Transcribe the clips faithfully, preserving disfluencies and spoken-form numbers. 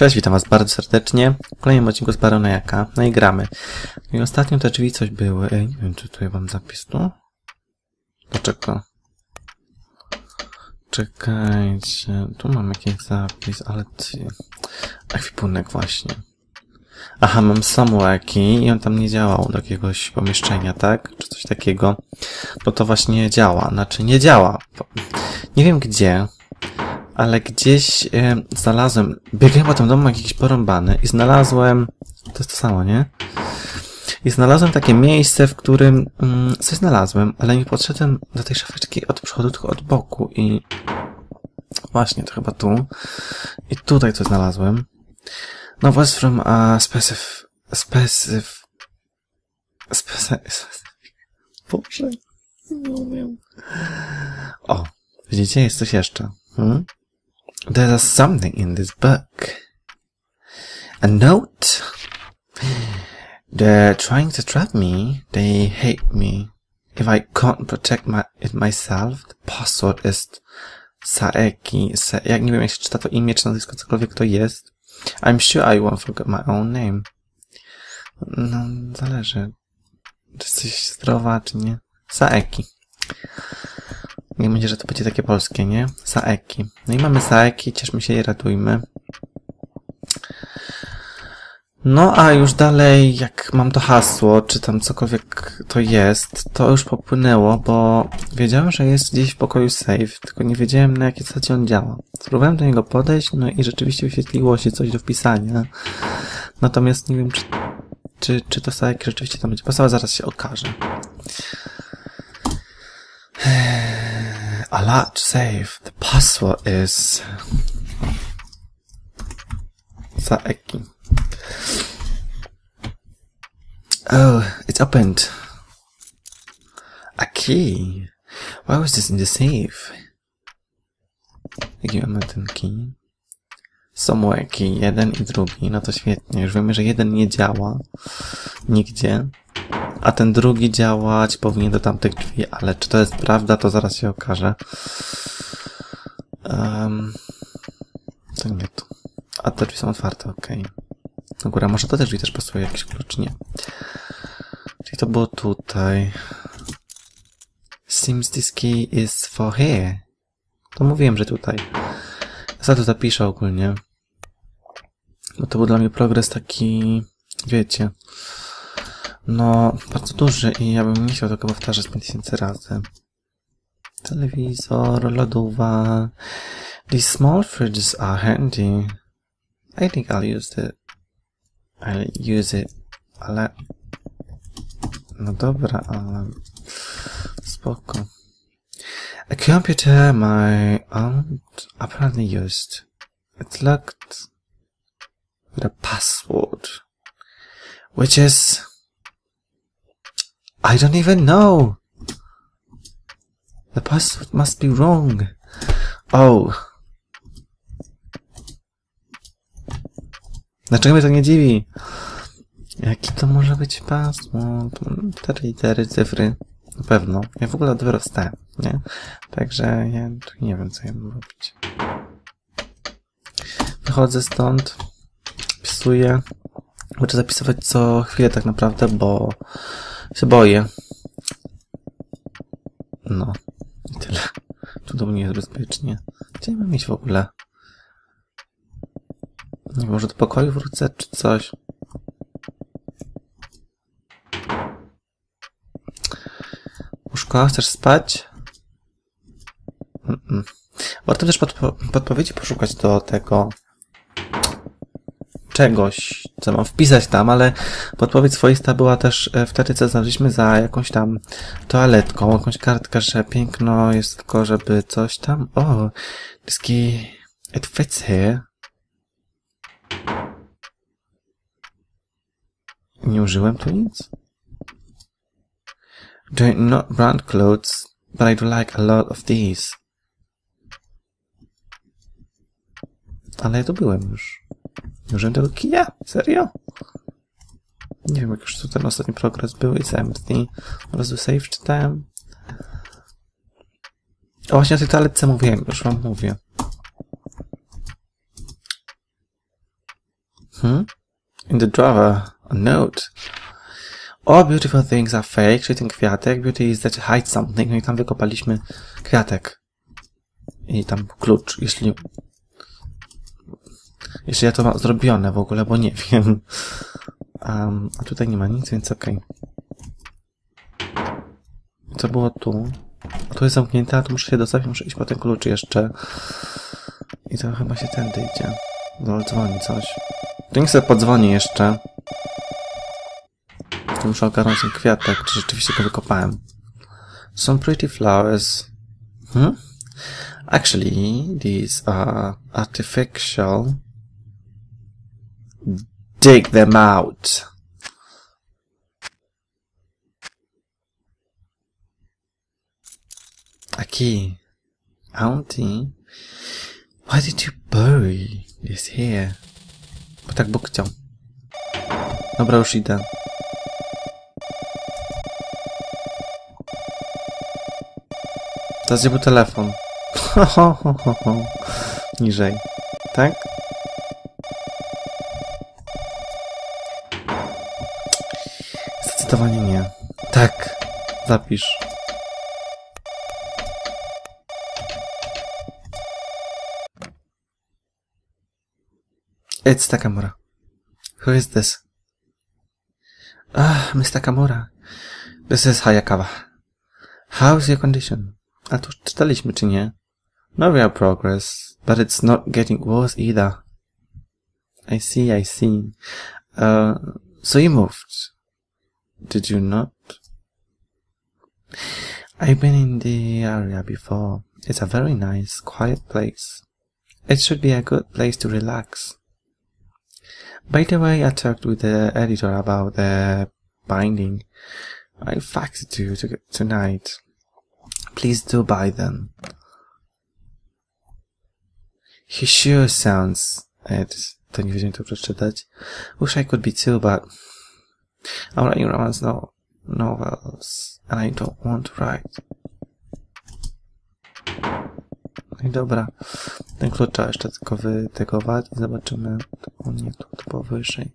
Cześć, witam was bardzo serdecznie w kolejnym odcinku z Baronejaka. No i gramy. No i ostatnio te drzwi coś były. Ej, nie wiem, czy tutaj mam zapis tu? Dlaczego? Czekajcie, tu mam jakiś zapis, ale ty... ekwipunek właśnie. Aha, mam somewhere key i on tam nie działał do jakiegoś pomieszczenia, tak? Czy coś takiego. No to właśnie działa, znaczy nie działa. Nie wiem gdzie. Ale gdzieś e, znalazłem, biegłem po tym domu jakiś porąbany i znalazłem, to jest to samo, nie? I znalazłem takie miejsce, w którym mm, coś znalazłem, ale nie podszedłem do tej szafeczki od przodu, tylko od boku i właśnie, to chyba tu. I tutaj coś znalazłem. No, was from a specif... specif... specif... Boże, nie wiem. O, widzicie, jest coś jeszcze. Hmm? There's something in this book. A note. They're trying to trap me. They hate me. If I can't protect my, it myself, the password is Saeki. Sa jak nie wiem, jak się czyta to imię, czy nazwisko, cokolwiek to jest. I'm sure I won't forget my own name. No, zależy. Czy jesteś zdrowa, czy nie? Saeki. Nie będzie, że to będzie takie polskie, nie? Saeki. No i mamy Saeki, cieszmy się i ratujmy. No a już dalej, jak mam to hasło, czy tam cokolwiek to jest, to już popłynęło, bo wiedziałem, że jest gdzieś w pokoju save, tylko nie wiedziałem, na jakiej zasadzie on działa. Spróbowałem do niego podejść, no i rzeczywiście wyświetliło się coś do wpisania. Natomiast nie wiem, czy, czy, czy to Saeki rzeczywiście tam będzie pasować, zaraz się okaże. A large save. The password is Saeki. Oh, it's opened. A key. Why was this in the safe? Jaki mamy ten key? Somewhere key. Jeden i drugi. No to świetnie. Już wiemy, że jeden nie działa. Nigdzie. A ten drugi działać powinien do tamtych drzwi, ale czy to jest prawda, to zaraz się okaże. Um, to nie tu. A te drzwi są otwarte, okej. Okay. No góra, może to te drzwi też pasuje jakiś klucz, nie. Czyli to było tutaj. Seems this key is for here. To mówiłem, że tutaj. Ja sobie to zapiszę ogólnie. Bo to był dla mnie progres taki, wiecie, no, bardzo duży i ja bym nie chciał tego powtarzać pięć tysięcy razy. Telewizor, lodówa. These small fridges are handy. I think I'll use it. I'll use it. Ale... No dobra, ale... Spoko. A computer my aunt apparently used. It's locked with a password. Which is... I don't even know. The password must be wrong. Oh. Dlaczego mnie to nie dziwi? Jaki to może być password? Cztery litery, cyfry. Na pewno. Ja w ogóle dopiero wstałem, nie? Także ja tu nie wiem, co ja mam robić. Wychodzę stąd. Wpisuję. Muszę zapisywać co chwilę tak naprawdę, bo się boję. No. I tyle. Tu do mnie jest bezpiecznie. Gdzie mam iść w ogóle? Nie, może do pokoju wrócę, czy coś? Łóżko, chcesz spać? Mm -mm. Warto też podpo podpowiedzi poszukać do tego czegoś, co mam wpisać tam, ale podpowiedź swoista była też wtedy, co znaleźliśmy za jakąś tam toaletką, jakąś kartkę, że piękno jest tylko, żeby coś tam... O, this key, it fits here. Nie użyłem tu nic? They're not brand clothes, but I do like a lot of these. Ale ja tu byłem już. Nie użyłem tego kija? Serio? Nie wiem, jak już tu ten ostatni progres był. It's empty. Od razu save czytałem. O, właśnie o tej toaletce mówiłem. Już wam mówię. Hmm? In the drawer, a note. All beautiful things are fake, czyli ten kwiatek. Beauty is that hide something. No i tam wykopaliśmy kwiatek. I tam klucz, jeśli... Jeśli ja to mam zrobione w ogóle, bo nie wiem. Um, a tutaj nie ma nic, więc okej. Okay. Co było tu? A tu jest zamknięte, a tu muszę się dostać, muszę iść po ten klucz jeszcze. I to chyba się tędy idzie. No, dzwoni coś. To niech sobie podzwoni jeszcze. To muszę ogarnąć ten kwiatek, czy rzeczywiście go wykopałem. Some pretty flowers. Hmm? Actually, these are artificial. Dig them out. A key. Auntie, why did you bury this here? Bo tak Bóg chciał. Dobra, już idę. Teraz gdzie był telefon? Niżej. Tak? Zdecydowanie nie. Tak. Zapisz. It's Takamura. Who is this? Ah, Miss Takamura. This is Hayakawa. How's your condition? A to już czytaliśmy, czy nie? No real progress, but it's not getting worse either. I see, I see. Uh, so you moved. Did you not? I've been in the area before. It's a very nice, quiet place. It should be a good place to relax. By the way, I talked with the editor about the binding. I'll fax it to you to tonight. Please do buy them. He sure sounds... It. To nie wiedziałem to przeczytać. Wish I could be too, but... I'm writing romance no novels, and I don't want to write. No i dobra. Ten klucz trzeba jeszcze tylko wytegować i zobaczymy. O nie, to, to było wyżej.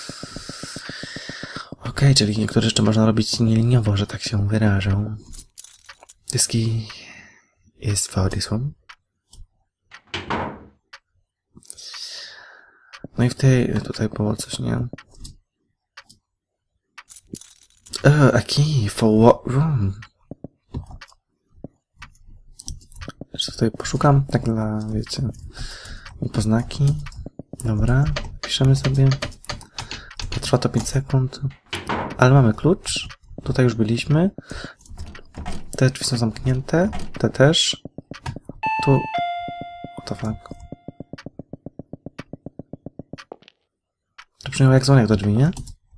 Okej, okay, czyli niektóre rzeczy można robić nieliniowo, że tak się wyrażę. This key is for this one. No i w tej, tutaj było coś, nie? Uh, a key for what room? Jeszcze tutaj poszukam, tak dla, wiecie, poznaki. Dobra, piszemy sobie. Potrwa to pięć sekund. Ale mamy klucz. Tutaj już byliśmy. Te drzwi są zamknięte. Te też. Tu... What the fuck? To brzmiało jak dzwonek do drzwi, nie?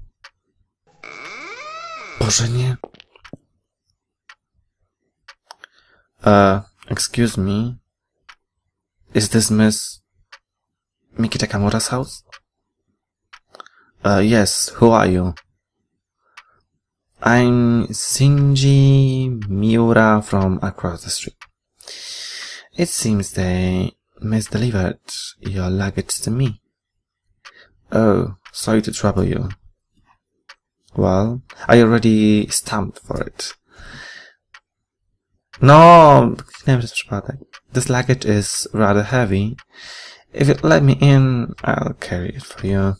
Boże, nie. Uh, excuse me. Is this Miss Miki Takamura's house? Uh, yes. Who are you? I'm Shinji Miura from across the street. It seems they misdelivered your luggage to me. Oh, sorry to trouble you. Well, I already stamped for it. No, kliknąłem przez przypadek. This luggage is rather heavy. If you let me in, I'll carry it for you.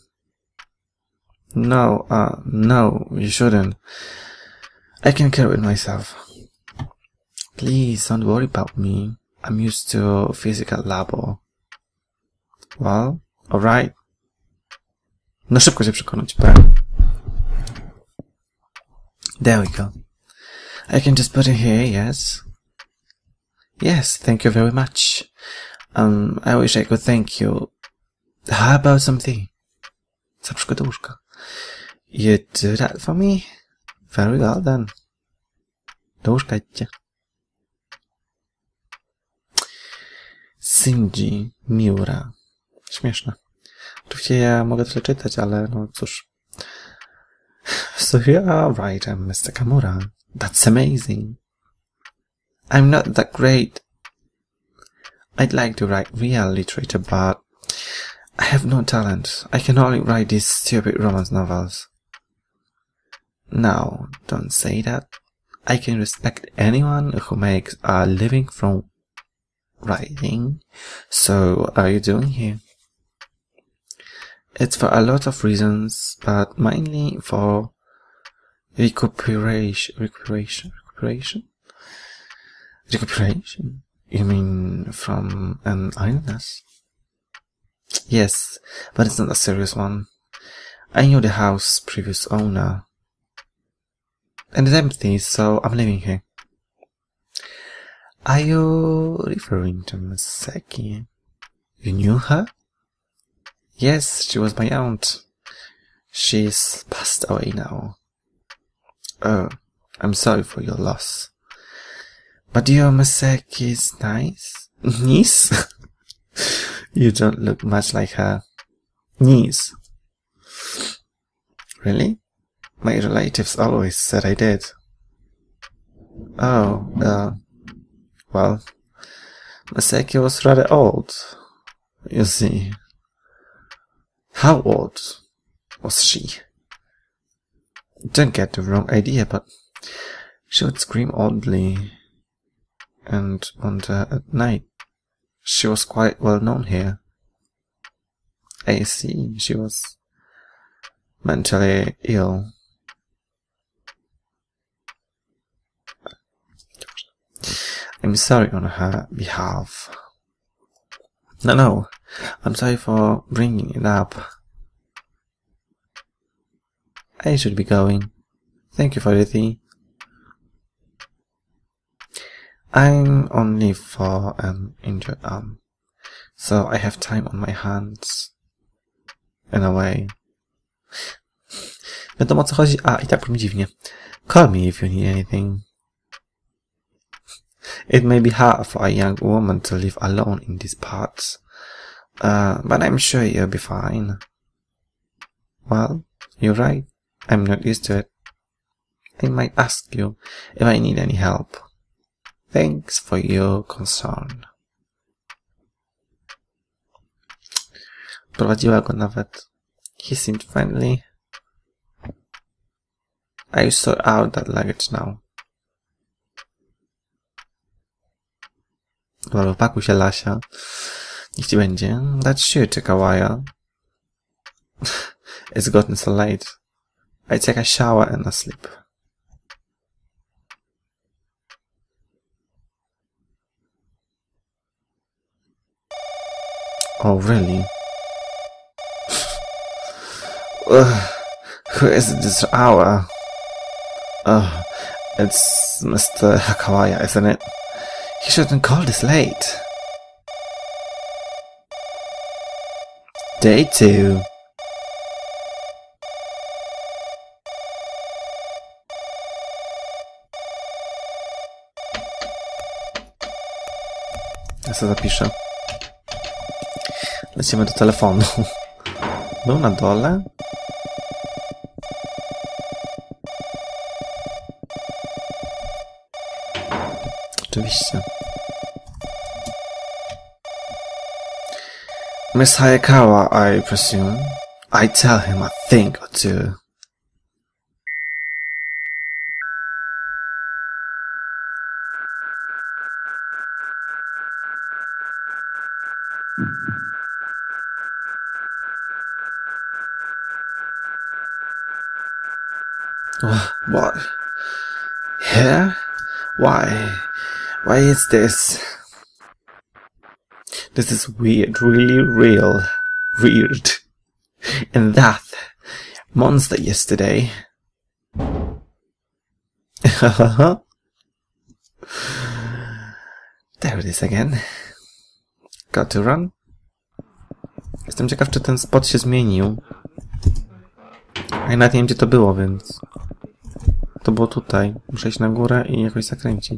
No, uh, no, you shouldn't. I can carry it myself. Please, don't worry about me. I'm used to physical labor. Well, alright. No szybko się przekonać, tak? There we go. I can just put it here, yes? Yes, thank you very much. Um, I wish I could thank you. How about some tea? Za przykład do łóżka. You do that for me? Very well then. Do łóżka idźcie. Shinji Miura. Śmieszne. Oczywiście ja mogę tyle czytać, ale no cóż. So you are right, I'm Mister Takamura. That's amazing. I'm not that great. I'd like to write real literature, but I have no talent. I can only write these stupid romance novels. No, don't say that. I can respect anyone who makes a living from writing. So, what are you doing here? It's for a lot of reasons, but mainly for recuperation. Recuperation? Recuperation? Recuperation? You mean from an illness? Yes, but it's not a serious one. I knew the house's previous owner. And it's empty, so I'm living here. Are you referring to Masaki? You knew her? Yes, she was my aunt. She's passed away now. Oh, I'm sorry for your loss. But your Masaki's nice? Niece? You don't look much like her. Niece? Really? My relatives always said I did. Oh, uh, well, Masaki was rather old, you see. How old was she? Don't get the wrong idea, but she would scream oddly and wander at night. She was quite well known here. I see, she was mentally ill. I'm sorry on her behalf. No, no, I'm sorry for bringing it up. I should be going. Thank you for the tea. I'm on leave for an injured arm, so I have time on my hands. In a way. Wiadomo o co chodzi? A, i tak brzmi dziwnie. Call me if you need anything. It may be hard for a young woman to live alone in these parts, uh, but I'm sure you'll be fine. Well, you're right. I'm not used to it. I might ask you if I need any help. Thanks for your concern. Prowadziła go nawet. He seemed friendly. I sort out that luggage now. Dobra, pakuj się, Lasia. Niech ci będzie. That sure took a while. It's gotten so late. I take a shower and a sleep. Oh, really? Ugh, who is it this hour? Oh, it's Mister Hakawaya, isn't it? He shouldn't call this late. Day two. Ja sobie zapiszę. Lecimy do telefonu. Był na dole? Oczywiście. Miss Hayakawa, I presume. I tell him a thing or two. What? Here? Why? Why is this? This is weird, really real. Weird. And that monster yesterday. There it is again. Got to run. Jestem ciekaw, czy ten spot się zmienił. A ja nawet nie wiem, gdzie to było, więc... To było tutaj. Muszę iść na górę i jakoś zakręcić.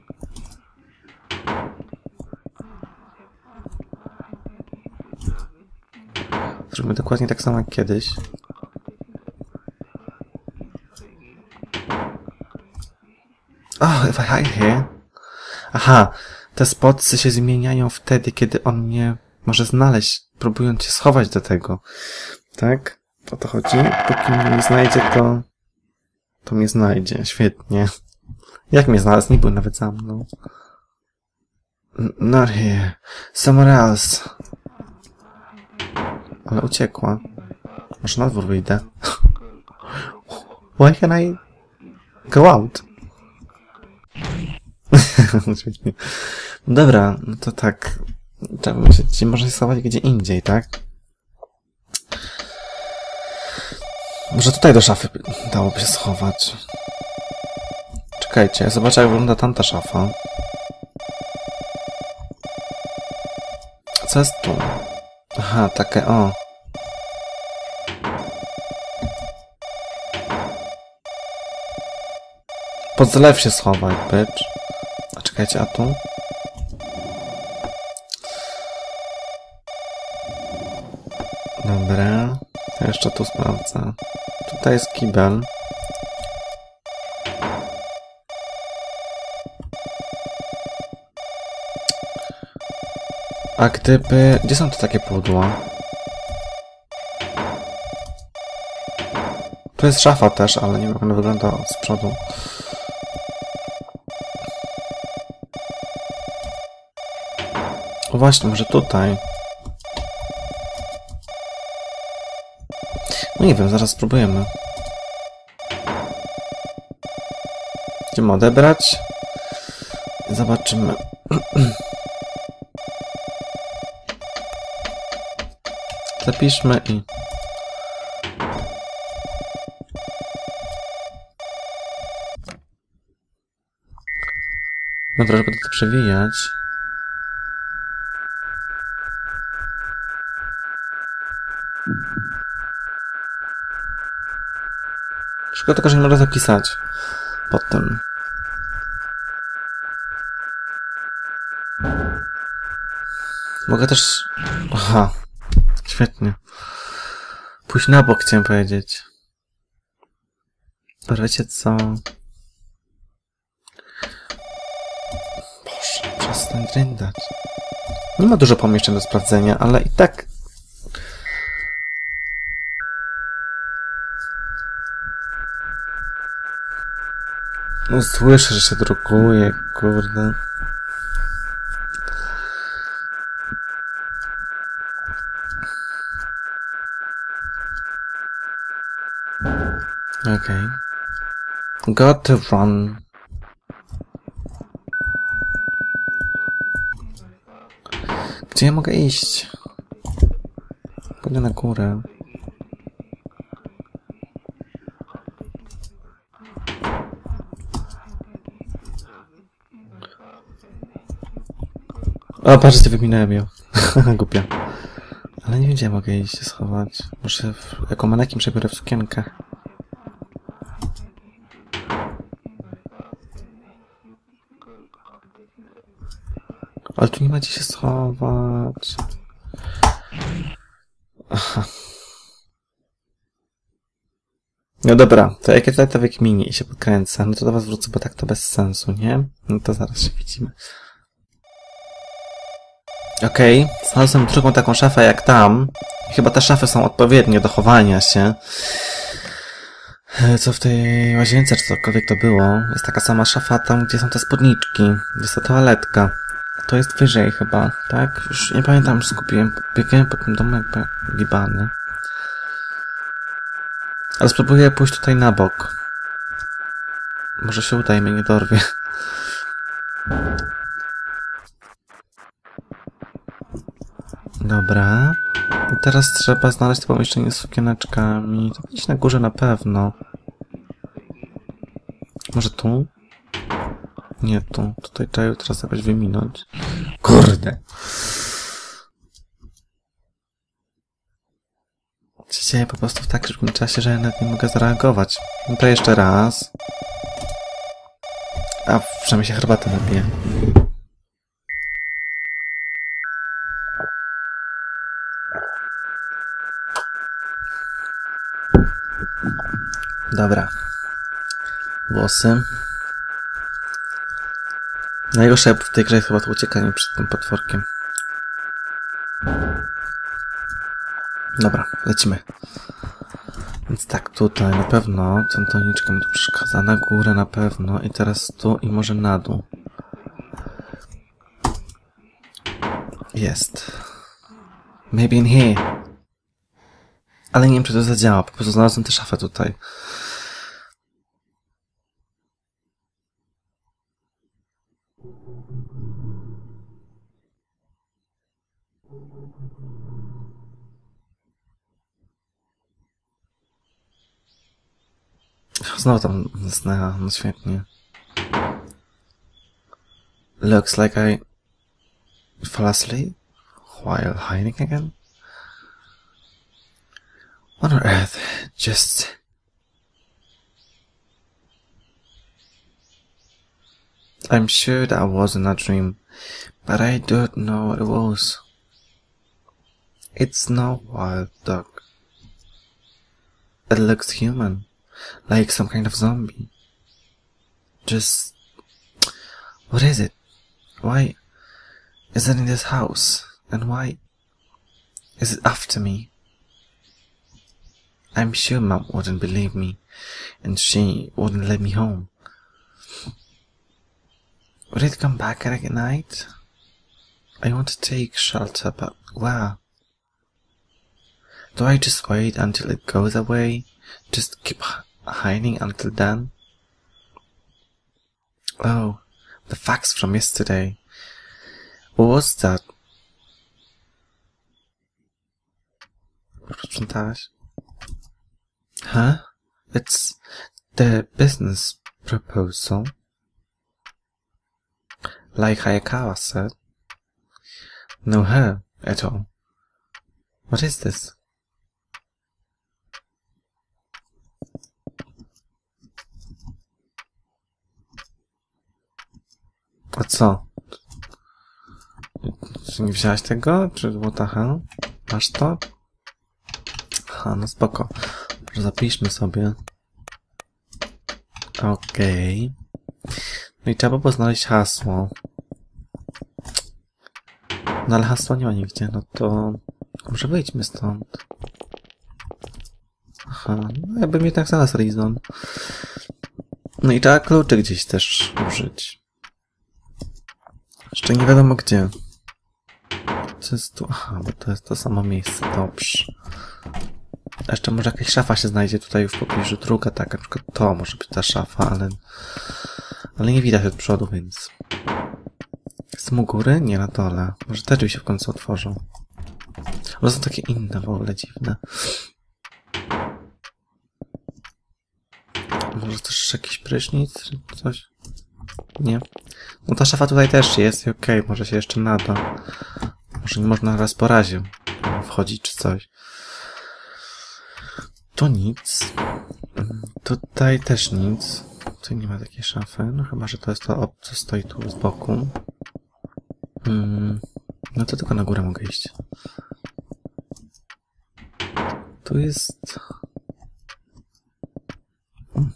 Zróbmy dokładnie tak samo jak kiedyś. Oh, if I hide here... Aha! Te spotsy się zmieniają wtedy, kiedy on mnie może znaleźć, próbując się schować do tego. Tak? O to chodzi? Póki mnie nie znajdzie, to... To mnie znajdzie. Świetnie. Jak mnie znalazł? Nie był nawet za mną. Not here. Somewhere else. Ale uciekła. Może na dwór wyjdę. Why can I go out? Świetnie. Dobra, no to tak. Trzeba myśleć, można się schować gdzie indziej, tak? Może tutaj do szafy dałoby się schować. Czekajcie, zobaczę jak wygląda tamta szafa. Co jest tu? Aha, takie o. Pod zlew się schowaj, bitch. A czekajcie, a tu? Dobra. To jeszcze tu sprawdzę. Tutaj jest kibel. A gdyby... Gdzie są to takie pudła? Tu jest szafa też, ale nie wiem jak ona wygląda z przodu. O właśnie, może tutaj. No nie wiem, zaraz spróbujemy. Idziemy odebrać. Zobaczymy. Zapiszmy i... Dobra, żeby to przewijać. Szkoda tylko, że nie można zapisać pod tym. Mogę też... Aha. Świetnie. Pójść na bok, chciałem powiedzieć. Dobra, wiecie co? Boże, przestań drędać. Nie ma dużo pomieszczeń do sprawdzenia, ale i tak... No słyszę, że się drukuje, kurde. Okay. Got to run. Gdzie ja mogę iść? Pójdę na górę. O, patrzcie, wyminąłem ją. Głupia. Ale nie wiem, gdzie mogę iść się schować. Może w, jako manekin przebiorę w sukienkę. Ale tu nie ma gdzie się schować. Aha. No dobra, to jak ja tutaj to wykminię i się podkręcę, no to do was wrócę, bo tak to bez sensu, nie? No to zaraz się widzimy. Okej, okay. Znalazłem drugą taką szafę jak tam. Chyba te szafy są odpowiednie do chowania się. Co w tej łazience, czy cokolwiek to było, jest taka sama szafa tam, gdzie są te spódniczki. Jest to toaletka. To jest wyżej chyba, tak? Już nie pamiętam, skupiłem. Biegłem po tym domu jakby gibany. Ale spróbuję pójść tutaj na bok. Może się uda i mnie nie dorwie. Dobra. I teraz trzeba znaleźć to pomieszczenie z sukieneczkami. To gdzieś na górze na pewno. Może tu? Nie tu. Tutaj trzeba teraz jakoś wyminąć. Kurde. Się dzieje po prostu w tak szybkim czasie, że ja nawet nie mogę zareagować. No to jeszcze raz. A przynajmniej się herbatę napiję. Dobra. Włosy. Najgorsze w tej grze jest chyba to uciekanie przed tym potworkiem. Dobra, lecimy. Więc tak, tutaj na pewno ten toniczka mi tu przeszkadza. Na górę na pewno. I teraz tu i może na dół. Jest. Maybe in here. Ale nie wiem, czy to zadziała. Po prostu znalazłem tę szafę tutaj. Znowu tam zasnęła. No świetnie. Looks like I fall asleep while hiding again. What on earth? Just... I'm sure that wasn't a dream, but I don't know what it was. It's no wild dog. It looks human, like some kind of zombie. Just... What is it? Why is it in this house? And why is it after me? I'm sure Mom wouldn't believe me, and she wouldn't let me home. Would it come back at night? I want to take shelter, but where? Do I just wait until it goes away? Just keep hiding until then? Oh, the fax from yesterday. What was that? Sprzątałaś? Huh? It's the business proposal. Like Hayakawa said. No her at all. What is this? A co? Czy nie wziąłeś tego? Czy what the hell? Masz to? Aha, no spoko. Może zapiszmy sobie. Okej. Okay. No i trzeba było znaleźć hasło. No ale hasła nie ma nigdzie, no to... Może wyjdźmy stąd. Aha, no jakby mnie tak znalazł Reason. No i trzeba kluczy gdzieś też użyć. Jeszcze nie wiadomo gdzie. Co jest tu? Aha, bo to jest to samo miejsce, dobrze. A jeszcze może jakaś szafa się znajdzie tutaj w pobliżu. Druga taka, na przykład to może być ta szafa, ale... Ale nie widać od przodu, więc... Jestem u góry? Nie, na dole. Może te drzwi się w końcu otworzą. Ale są takie inne w ogóle dziwne. Może też jakiś prysznic? Czy coś? Nie? No ta szafa tutaj też jest i okej, okay, może się jeszcze nada. Może nie można raz po razie wchodzić czy coś. Tu nic. Tutaj też nic. Tu nie ma takiej szafy. No chyba, że to jest to, co stoi tu z boku. Hmm. No to tylko na górę mogę iść. Tu jest... Hmm.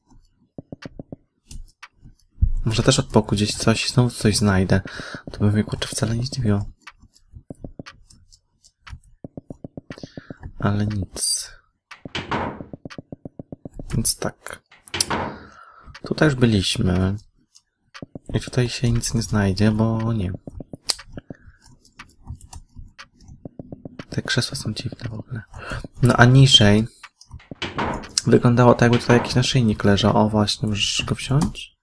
Może też od boku gdzieś coś, znowu coś znajdę. To by mnie kurczę wcale nie zdziwiło. Ale nic. Więc tak. Tutaj już byliśmy. I tutaj się nic nie znajdzie, bo nie. Te krzesła są dziwne w ogóle. No a niżej wyglądało tak, jakby tutaj jakiś naszyjnik leżał. O właśnie, możesz go wziąć?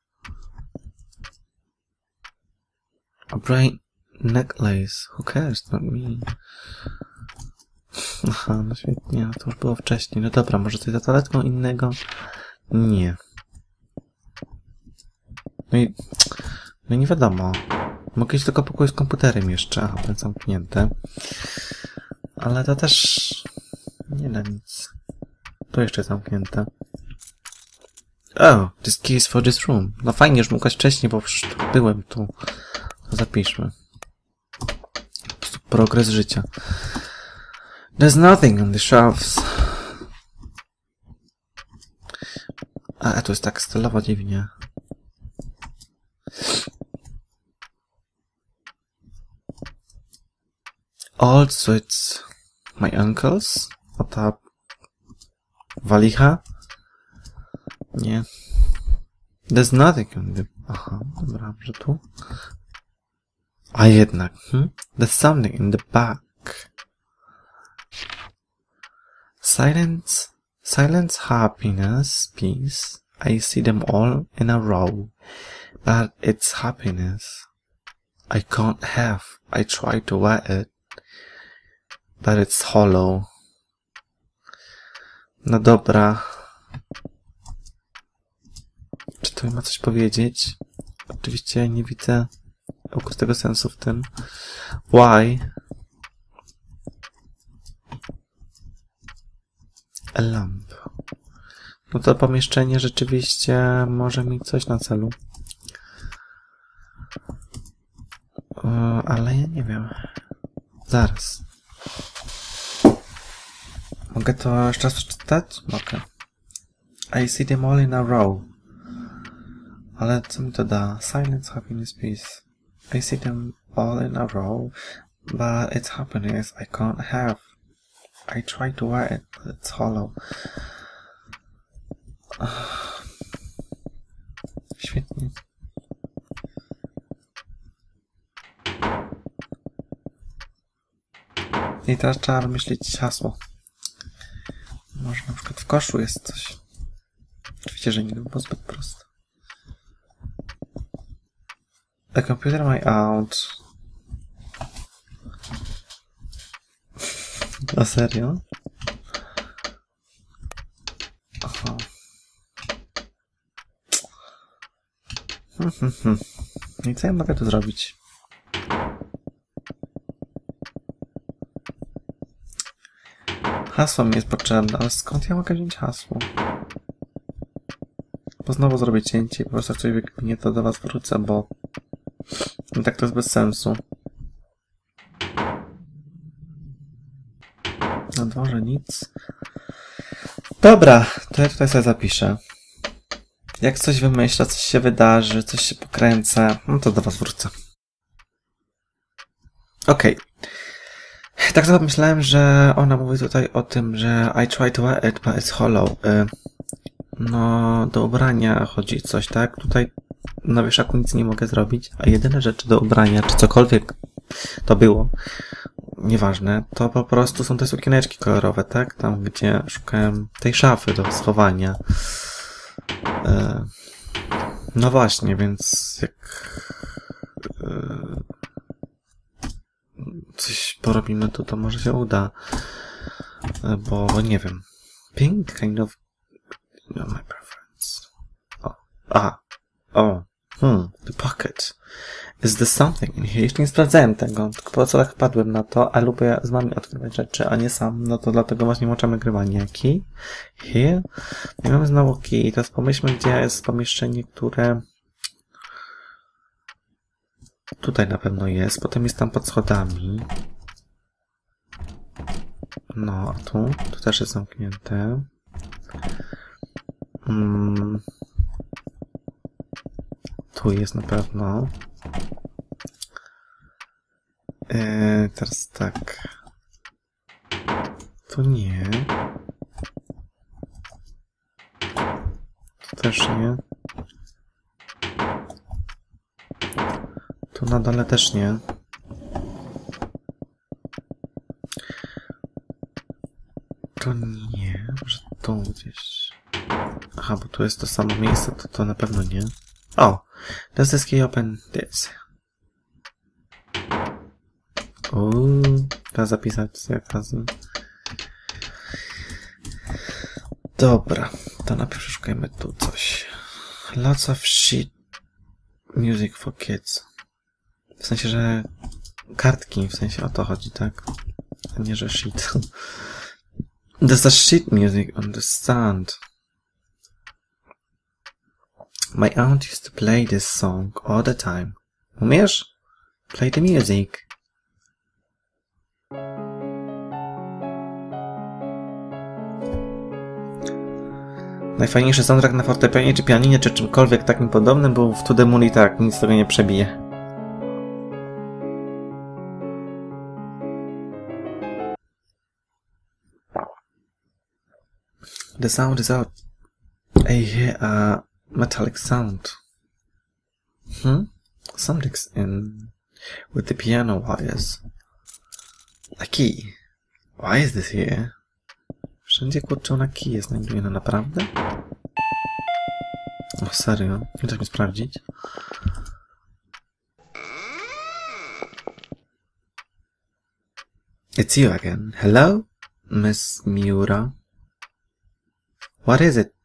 A brain necklace. Who cares? Not me. Aha, no świetnie. No to już było wcześniej. No dobra, może coś za toaletką innego? Nie. No i... No i nie wiadomo. Mogę iść tylko pokój z komputerem jeszcze. Aha, ten zamknięte. Ale to też... Nie da nic. To jeszcze zamknięte. Oh, this key is for this room. No fajnie, że mogłaś wcześniej, bo już byłem tu. To zapiszmy. Po prostu progres życia. There's nothing on the shelves. A, to jest tak stylowo dziwnie. Old sweats. My uncles? O ta walicha? Nie. There's nothing in the... Aha, dobra, że tu? A jednak, hmm? There's something in the back. Silence, silence, happiness, peace. I see them all in a row. But it's happiness I can't have. I try to wear it. But it's hollow. No dobra. Czy to ma coś powiedzieć? Oczywiście nie widzę ukrytego sensu w tym. Why? A lamp. No to pomieszczenie rzeczywiście może mieć coś na celu. Ale ja nie wiem. Zaraz. Mogę to jeszcze raz przeczytać? Mogę. I see them all in a row. Ale co mi to da? Silence, happiness, peace. I see them all in a row. But it's happiness I can't have. I try to wear it, but it's hollow. Świetnie. I teraz trzeba wymyślić hasło. Może na przykład w koszu jest coś. Oczywiście, że nie było zbyt proste. The computer my out. Na serio? Aha. I co ja mogę tu zrobić? Hasło mi jest potrzebne, ale skąd ja mogę wziąć hasło? Bo znowu zrobię cięcie i po prostu jak coś wykminie, to do was wrócę, bo i tak to jest bez sensu. Na dworze nic. Dobra, to ja tutaj sobie zapiszę. Jak coś wymyślę, coś się wydarzy, coś się pokręcę, no to do was wrócę. Okej. Okay. Tak sobie myślałem, że ona mówi tutaj o tym, że I try to wear it, but it's hollow. No, do ubrania chodzi coś, tak? Tutaj na wieszaku nic nie mogę zrobić, a jedyne rzeczy do ubrania, czy cokolwiek to było, nieważne, to po prostu są te sukieneczki kolorowe, tak? Tam, gdzie szukałem tej szafy do schowania. No właśnie, więc jak coś porobimy, to to może się uda. Bo, bo nie wiem. Pink kind of... No, my preference. O. A. O. Hmm. The pocket. Is there something in here? Jeszcze nie sprawdzałem tego, tylko po co tak wpadłem na to, a lubię z wami odkrywać rzeczy, a nie sam. No to dlatego właśnie włączam nagrywanie. Key? Here? Nie mamy znowu key. Teraz pomyślmy, gdzie jest pomieszczenie, które... Tutaj na pewno jest. Potem jest tam pod schodami. No, a tu? Tu też jest zamknięte. Hmm. Tu jest na pewno. Eee, teraz tak. Tu nie. Tu też nie. Tu na dole też nie. To nie. Może tu gdzieś. Aha, bo tu jest to samo miejsce, to to na pewno nie. O! Does this key open this? Uuu, trzeba zapisać sobie okazję. Dobra, to najpierw szukajmy tu coś. Lots of shit music for kids. W sensie, że kartki, w sensie o to chodzi, tak? A nie, że shit. There's a shit music on the stand. My aunt used to play this song all the time. Umiesz? Play the music. Najfajniejszy soundtrack na fortepianie, czy pianinie, czy czymkolwiek takim podobnym był w To The Moon i tak, nic tego nie przebije. The sound is out. I hear a metallic sound. Hmm? Something's in with the piano wires. A key. Why is this here? Wszędzie kurczona kije znajduję, no naprawdę? O, serio? Nie da mi sprawdzić? It's you again. Hello, Miss Miura. What is it?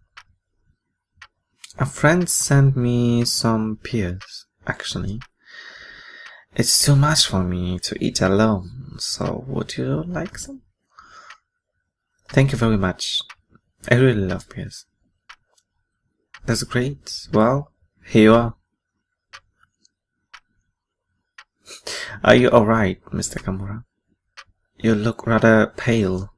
A friend sent me some pears, actually. It's too much for me to eat alone, so would you like some? Thank you very much. I really love pears. That's great. Well, here you are. Are you alright, Mister Kamura? You look rather pale.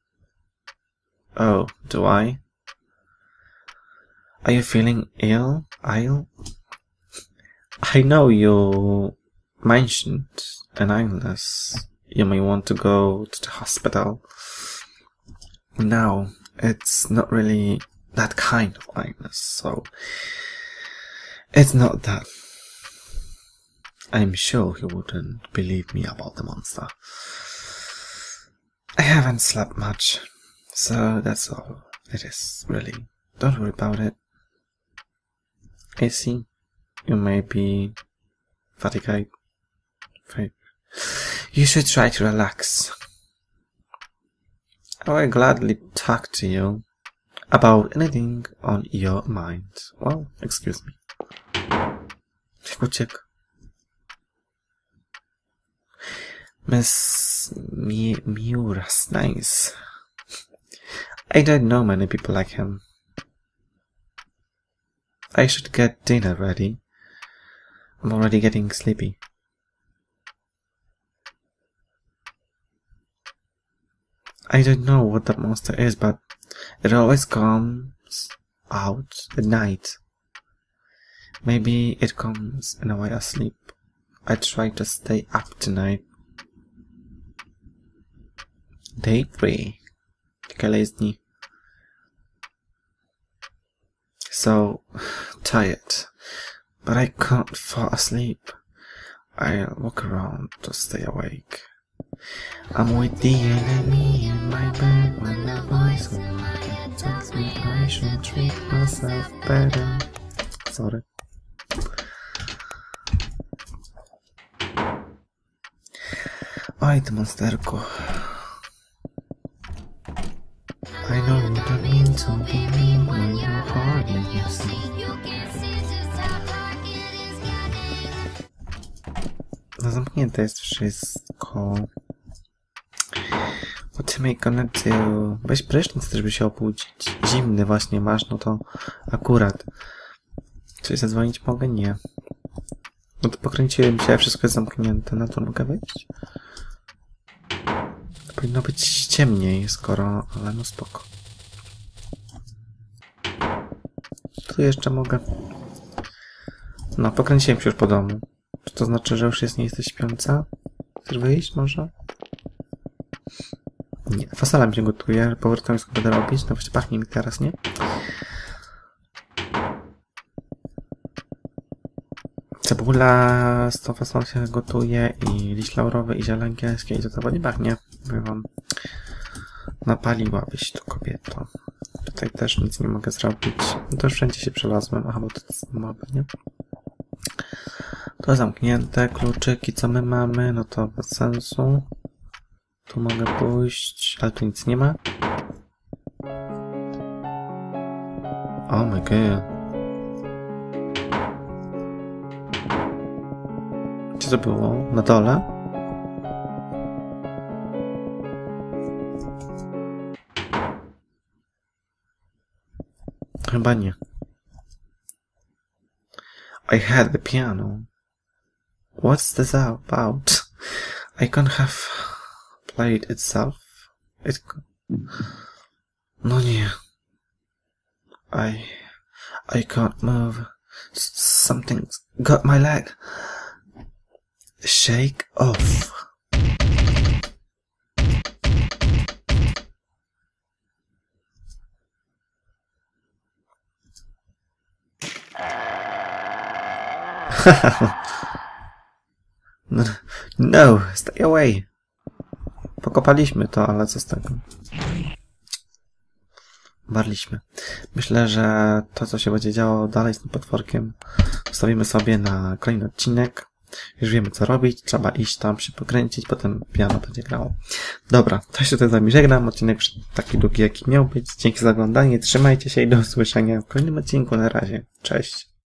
Oh, do I? Are you feeling ill? Ill? I know you mentioned an illness. You may want to go to the hospital. Now, it's not really that kind of illness, so it's not that. I'm sure he wouldn't believe me about the monster. I haven't slept much, so that's all it is, really. Don't worry about it. I see. You may be fatigued. You should try to relax. I will gladly talk to you about anything on your mind. Well, excuse me. Uciekł. Miss Mi Miura's nice. I don't know many people like him. I should get dinner ready. I'm already getting sleepy. I don't know what that monster is, but it always comes out at night. Maybe it comes in while I sleep. I try to stay up tonight. Day three. Kalesni. So tired, but I can't fall asleep. I'll walk around to stay awake. I'm with the enemy in my bed when the voice of my head tells me I should treat myself better. Sorry. Oj, ty monsterko. I know you don't mean to be mean when you're hard and you see. No zamknięte jest wszystko. What am I gonna do? Weź prysznic też by się obudzić. Zimny właśnie masz, no to akurat. Coś zadzwonić mogę? Nie. No to pokręciłem się, wszystko jest zamknięte. Na to mogę wejść? Powinno być ciemniej, skoro... ale no spoko. Tu jeszcze mogę... No, pokręciłem się już po domu. Czy to znaczy, że już jest, nie jesteś śpiąca? Chcesz wyjść może? Nie, fasola mi się gotuje, powrotem już będę robić. No właśnie pachnie mi teraz, nie? Cebula z tą fasolą się gotuje i liść laurowy i ziele angielskie i to to nie pachnie. Mówię wam. Napaliłabyś to, kobieto. Tutaj też nic nie mogę zrobić. No to już wszędzie się przelazłem. Aha, bo to jest mowy, nie? To zamknięte. Kluczyki, co my mamy? No to bez sensu. Tu mogę pójść, ale tu nic nie ma. Oh my god. Gdzie to było? Na dole? Chyba nie. I had the piano. What's this about? I can't have played itself. It... No nie. I... I can't move. Something's got my leg. Shake off. No, no, stay away. Pokopaliśmy to, ale co z tego? Barliśmy. Myślę, że to, co się będzie działo dalej z tym potworkiem, zostawimy sobie na kolejny odcinek. Już wiemy, co robić. Trzeba iść tam, się pokręcić, potem piano będzie grało. Dobra, to się tutaj z wami żegnam. Odcinek taki długi, jaki miał być. Dzięki za oglądanie. Trzymajcie się i do usłyszenia w kolejnym odcinku. Na razie. Cześć.